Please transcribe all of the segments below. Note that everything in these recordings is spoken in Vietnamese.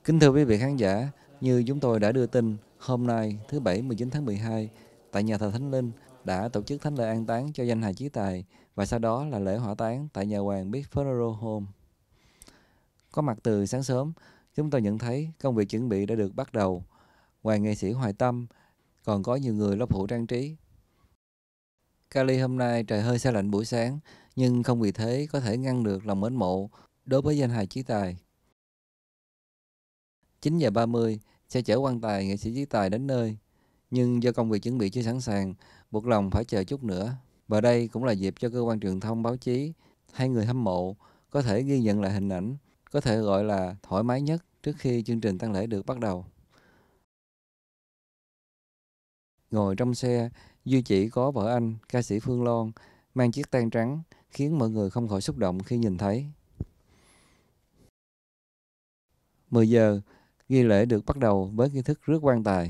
Kính thưa quý vị khán giả, như chúng tôi đã đưa tin, hôm nay thứ Bảy 19 tháng 12, tại nhà thờ Thánh Linh đã tổ chức thánh lễ an táng cho danh hài Chí Tài và sau đó là lễ hỏa táng tại nhà hoàng Big Funeral Home. Có mặt từ sáng sớm, chúng tôi nhận thấy công việc chuẩn bị đã được bắt đầu. Ngoài nghệ sĩ Hoài Tâm, còn có nhiều người lo phụ trang trí. Cali hôm nay trời hơi se lạnh buổi sáng, nhưng không vì thế có thể ngăn được lòng mến mộ đối với danh hài Chí Tài. 9 giờ 30 sẽ chở quan tài nghệ sĩ Chí Tài đến nơi, nhưng do công việc chuẩn bị chưa sẵn sàng, buộc lòng phải chờ chút nữa. Và đây cũng là dịp cho cơ quan truyền thông báo chí hay người hâm mộ có thể ghi nhận lại hình ảnh, có thể gọi là thoải mái nhất trước khi chương trình tang lễ được bắt đầu. Ngồi trong xe, duy chỉ có vợ anh, ca sĩ Phương Loan, mang chiếc tang trắng, khiến mọi người không khỏi xúc động khi nhìn thấy. 10 giờ, nghi lễ được bắt đầu với nghi thức rước quan tài.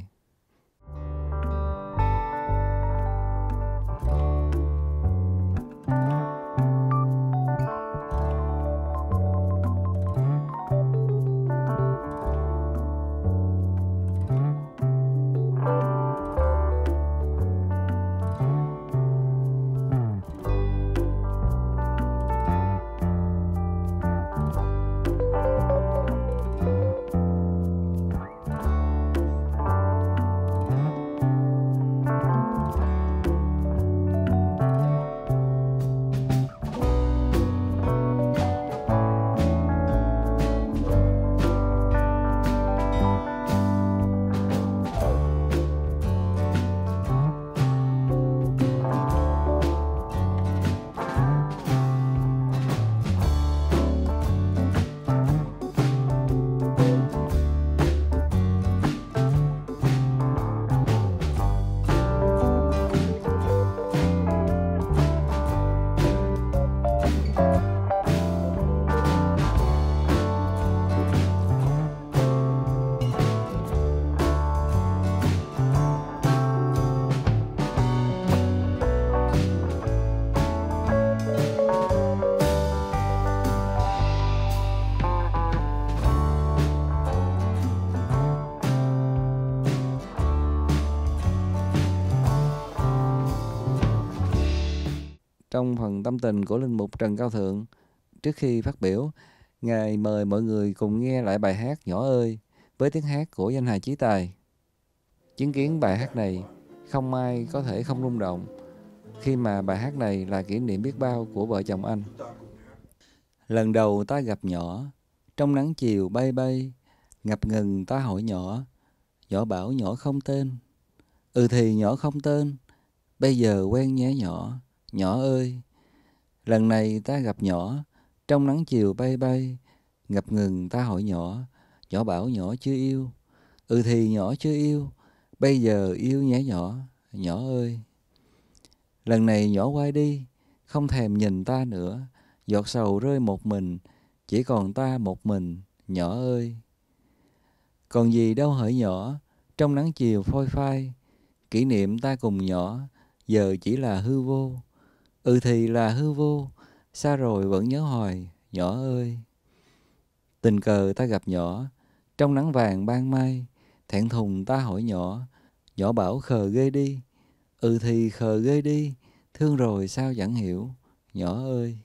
Trong phần tâm tình của linh mục Trần Cao Thượng, trước khi phát biểu, Ngài mời mọi người cùng nghe lại bài hát Nhỏ ơi với tiếng hát của danh hài Chí Tài. Chứng kiến bài hát này, không ai có thể không rung động khi mà bài hát này là kỷ niệm biết bao của vợ chồng anh. Lần đầu ta gặp nhỏ, trong nắng chiều bay bay, ngập ngừng ta hỏi nhỏ, nhỏ bảo nhỏ không tên. Ừ thì nhỏ không tên, bây giờ quen nhé nhỏ, nhỏ ơi. Lần này ta gặp nhỏ, trong nắng chiều bay bay, ngập ngừng ta hỏi nhỏ, nhỏ bảo nhỏ chưa yêu. Ừ thì nhỏ chưa yêu, bây giờ yêu nhé nhỏ, nhỏ ơi. Lần này nhỏ quay đi, không thèm nhìn ta nữa, giọt sầu rơi một mình, chỉ còn ta một mình, nhỏ ơi. Còn gì đâu hỡi nhỏ, trong nắng chiều phôi phai, kỷ niệm ta cùng nhỏ, giờ chỉ là hư vô. Ừ thì là hư vô, xa rồi vẫn nhớ hoài, nhỏ ơi. Tình cờ ta gặp nhỏ, trong nắng vàng ban mai, thẹn thùng ta hỏi nhỏ, nhỏ bảo khờ ghê đi. Ừ thì khờ ghê đi, thương rồi sao chẳng hiểu, nhỏ ơi.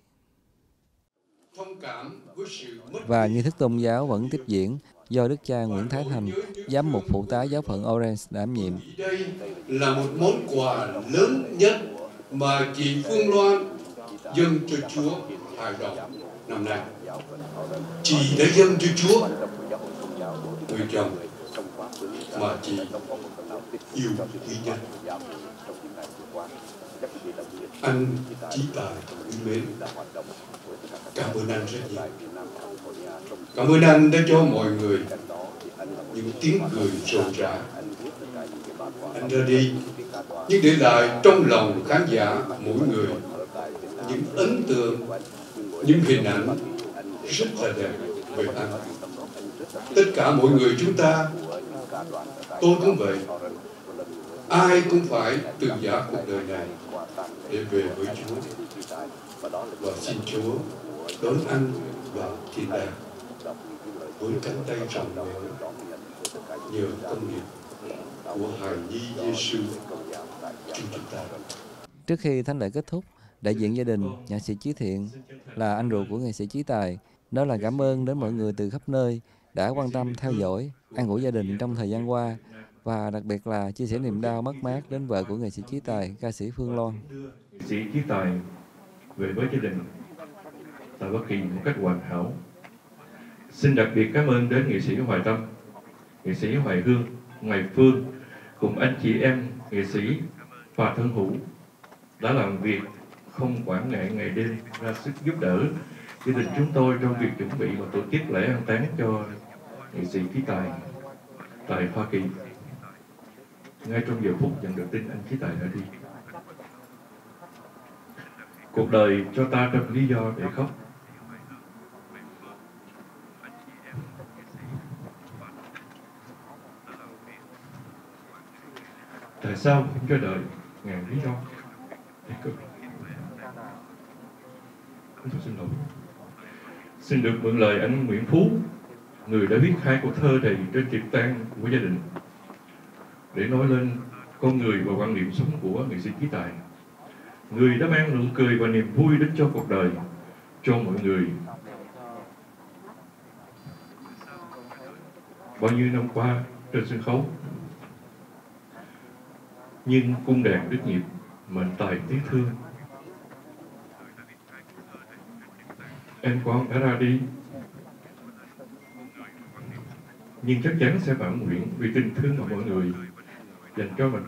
Và nghi thức tôn giáo vẫn tiếp diễn do Đức cha Nguyễn Thái Thành, giám mục phụ tá giáo phận Orange đảm nhiệm. Đây là một món quà lớn nhất mà chị Phương Loan dâng cho Chúa hài đồng năm nay. Chị đã dâng cho Chúa người chồng mà chị yêu quý nhất. Anh Chí Tài quý mến, cảm ơn anh rất nhiều. Cảm ơn anh đã cho mọi người những tiếng cười rộn rã. Anh ra đi nhưng để lại trong lòng khán giả mỗi người những ấn tượng, những hình ảnh rất là đẹp về anh. Tất cả mọi người chúng ta, tôi cũng vậy, ai cũng phải từ giã cuộc đời này để về với Chúa. Và xin Chúa đón anh vào thiên đàng. với cánh tay rộng mở nhờ công nghiệp của hài nhi Giêsu Chúa chúng ta. Trước khi thánh lễ kết thúc, đại diện gia đình, nhạc sĩ Chí Thiện là anh ruột của nghệ sĩ Chí Tài, đó là cảm ơn đến mọi người từ khắp nơi đã quan tâm theo dõi, an ủi gia đình trong thời gian qua, và đặc biệt là chia sẻ niềm đau mất mát đến vợ của nghệ sĩ Chí Tài, ca sĩ Phương Loan. Nghệ sĩ Chí Tài về với gia đình tại Hoa Kỳ một cách hoàn hảo. Xin đặc biệt cảm ơn đến nghệ sĩ Hoài Tâm, nghệ sĩ Hoài Hương, Hoài Phương cùng anh chị em nghệ sĩ và thân hữu đã làm việc không quản ngại ngày đêm ra sức giúp đỡ gia đình chúng tôi trong việc chuẩn bị và tổ chức lễ an táng cho nghệ sĩ Chí Tài tại Hoa Kỳ. Ngay trong giờ phút nhận được tin anh Chí Tài đã đi, cuộc đời cho ta trăm lý do để khóc. Tại sao không cho đời ngàn lý do để cười? Tôi xin lỗi. Xin được mượn lời anh Nguyễn Phú, người đã viết 2 câu thơ đầy trên tiệc tang của gia đình, để nói lên con người và quan niệm sống của nghệ sĩ Chí Tài, người đã mang nụ cười và niềm vui đến cho cuộc đời, cho mọi người. Bao nhiêu năm qua trên sân khấu, nhưng cung đàn đức nghiệp, mệnh tài tiếc thương. Em con đã ra đi, nhưng chắc chắn sẽ vạn nguyện vì tình thương mà mọi người dành cho mình.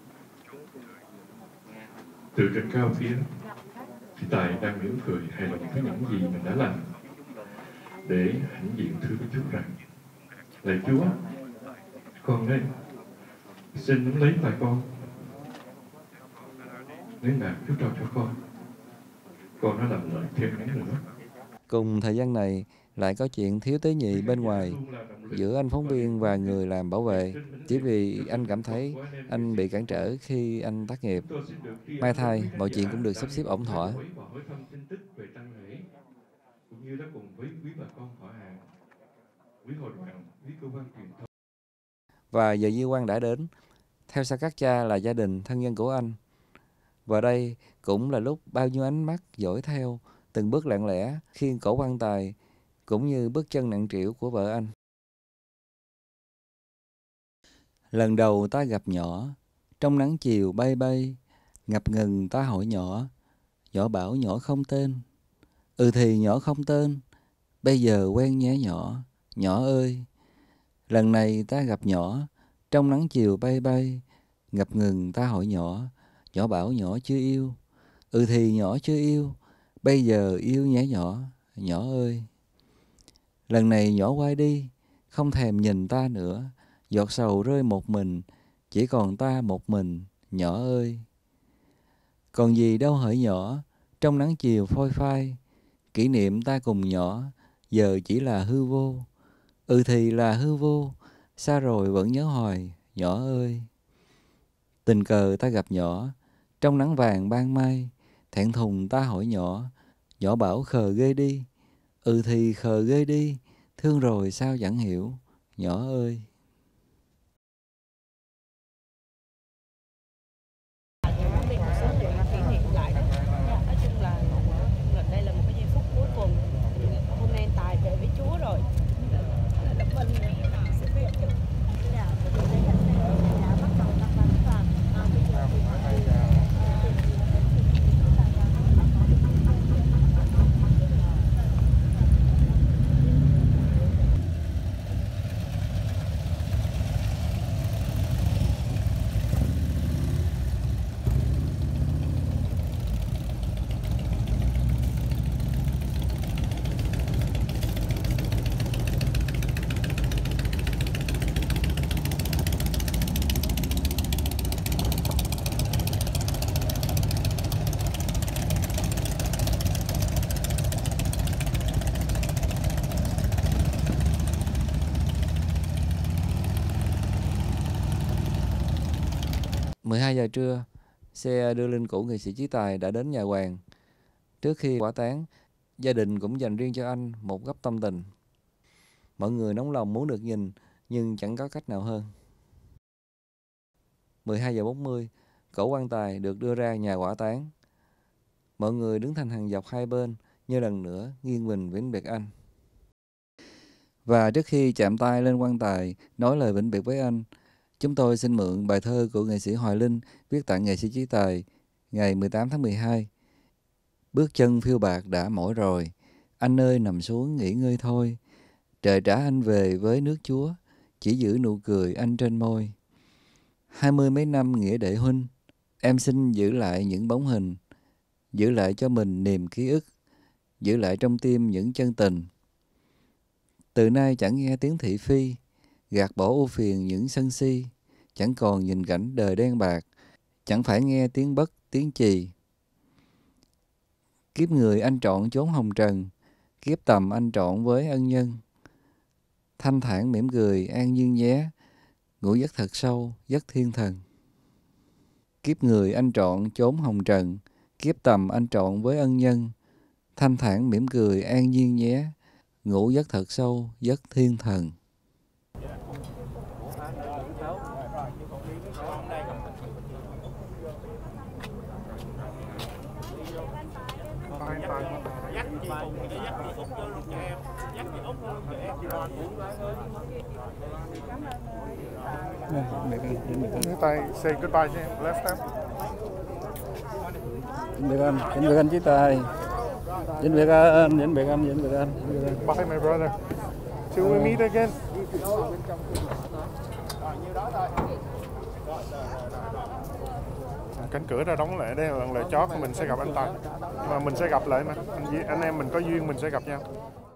Từ trên cao phía, Chí Tài đang mỉm cười hài lòng với những gì mình đã làm, để hãnh diện thưa với Chúa rằng: lạy Chúa, con đây, xin nắm lấy tay con. Nếu nào Chúa trao cho con đã làm lợi thêm ngắn nữa. Cùng thời gian này lại có chuyện thiếu tế nhị bên ngoài giữa anh phóng viên và người làm bảo vệ, chỉ vì anh cảm thấy anh bị cản trở khi anh tác nghiệp. May thay, mọi chuyện cũng được sắp xếp ổn thỏa. Và giờ di quan đã đến, theo xa các cha là gia đình, thân nhân của anh. Và đây cũng là lúc bao nhiêu ánh mắt dõi theo, từng bước lặng lẽ khiêng cổ quan tài, cũng như bước chân nặng trĩu của vợ anh. Lần đầu ta gặp nhỏ, trong nắng chiều bay bay, ngập ngừng ta hỏi nhỏ, nhỏ bảo nhỏ không tên. Ừ thì nhỏ không tên, bây giờ quen nhé nhỏ, nhỏ ơi. Lần này ta gặp nhỏ, trong nắng chiều bay bay, ngập ngừng ta hỏi nhỏ, nhỏ bảo nhỏ chưa yêu. Ừ thì nhỏ chưa yêu, bây giờ yêu nhé nhỏ, nhỏ ơi. Lần này nhỏ quay đi, không thèm nhìn ta nữa, giọt sầu rơi một mình, chỉ còn ta một mình, nhỏ ơi. Còn gì đâu hỡi nhỏ, trong nắng chiều phôi phai, kỷ niệm ta cùng nhỏ, giờ chỉ là hư vô. Ừ thì là hư vô, xa rồi vẫn nhớ hoài, nhỏ ơi. Tình cờ ta gặp nhỏ, trong nắng vàng ban mai, thẹn thùng ta hỏi nhỏ, nhỏ bảo khờ ghê đi. Ừ thì khờ ghê đi, thương rồi sao chẳng hiểu, nhỏ ơi. Nói chung là đây là một cái giây phút cuối cùng. Hôm nay Tài về với Chúa rồi. Giờ trưa, xe đưa linh cữu nghệ sĩ Chí Tài đã đến nhà Hoàng. Trước khi hỏa táng, gia đình cũng dành riêng cho anh một góc tâm tình. Mọi người nóng lòng muốn được nhìn, nhưng chẳng có cách nào hơn. 12 giờ 40, cỗ quan tài được đưa ra nhà hỏa táng. Mọi người đứng thành hàng dọc hai bên, như lần nữa nghiêng mình vĩnh biệt anh. Và trước khi chạm tay lên quan tài, nói lời vĩnh biệt với anh, chúng tôi xin mượn bài thơ của nghệ sĩ Hoài Linh viết tặng nghệ sĩ Trí Tài ngày 18 tháng 12. Bước chân phiêu bạc đã mỏi rồi, anh ơi nằm xuống nghỉ ngơi thôi. Trời trả anh về với nước Chúa, chỉ giữ nụ cười anh trên môi. 20 mấy năm nghĩa đệ huynh, em xin giữ lại những bóng hình, giữ lại cho mình niềm ký ức, giữ lại trong tim những chân tình. Từ nay chẳng nghe tiếng thị phi, gạt bỏ ưu phiền những sân si, chẳng còn nhìn cảnh đời đen bạc, chẳng phải nghe tiếng bất tiếng chì. Kiếp người anh trọn chốn hồng trần, kiếp tầm anh trọn với ân nhân. Thanh thản mỉm cười an nhiên nhé, ngủ giấc thật sâu, giấc thiên thần. Kiếp người anh trọn chốn hồng trần, kiếp tầm anh trọn với ân nhân. Thanh thản mỉm cười an nhiên nhé, ngủ giấc thật sâu, giấc thiên thần. Tay say goodbye to him. Left hand. Vĩnh biệt anh Trí Tài. Vĩnh biệt anh. Bye, my brother. Till we meet again. Cánh cửa đã đóng lại, đây là lần chót mình sẽ gặp anh Tài. Mà mình sẽ gặp lại mà. Anh em mình có duyên mình sẽ gặp nhau.